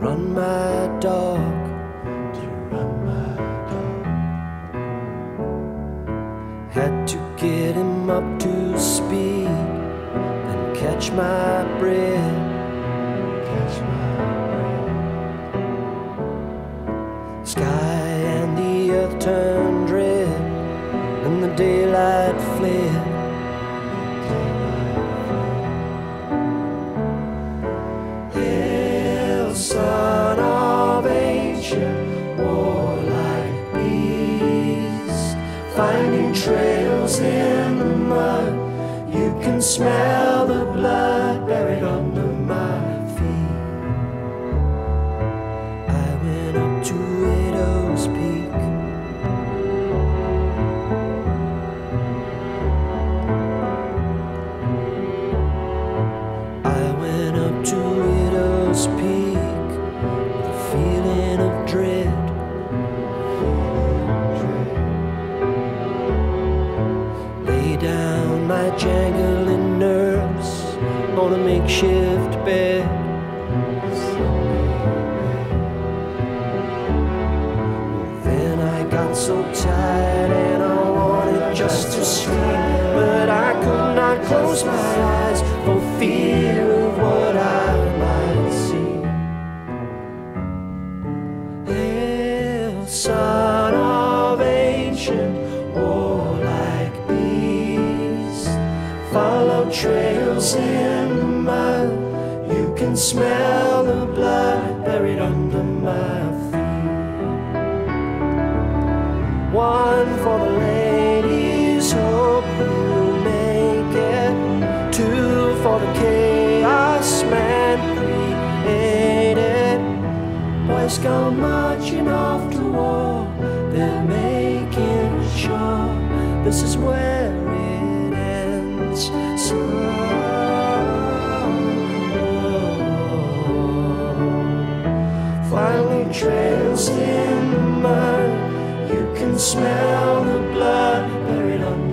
run my dog, had to get him up to speed, then catch my breath. Sky and the earth turned red, and the daylight fled. Hail, son of ancient warlike beast, finding trails in the mud. You can smell the blood buried under my feet. I went up to Widow's Peak. I went up to Widow's Peak with a feeling of dread. Lay down my jangling nerves on a makeshift bed. Then I got so tired and I wanted just to scream, but I could not close my eyes for fear of what I might see. Hail, son of ancient warlike beast, follow trails in the mud. You can smell the blood buried under my feet. One for the ladies, hope you'll make it. Two for the chaos man created. Boys go marching off to war, they're making sure this is where it ends. So finding trails in the mud, you can smell the blood buried under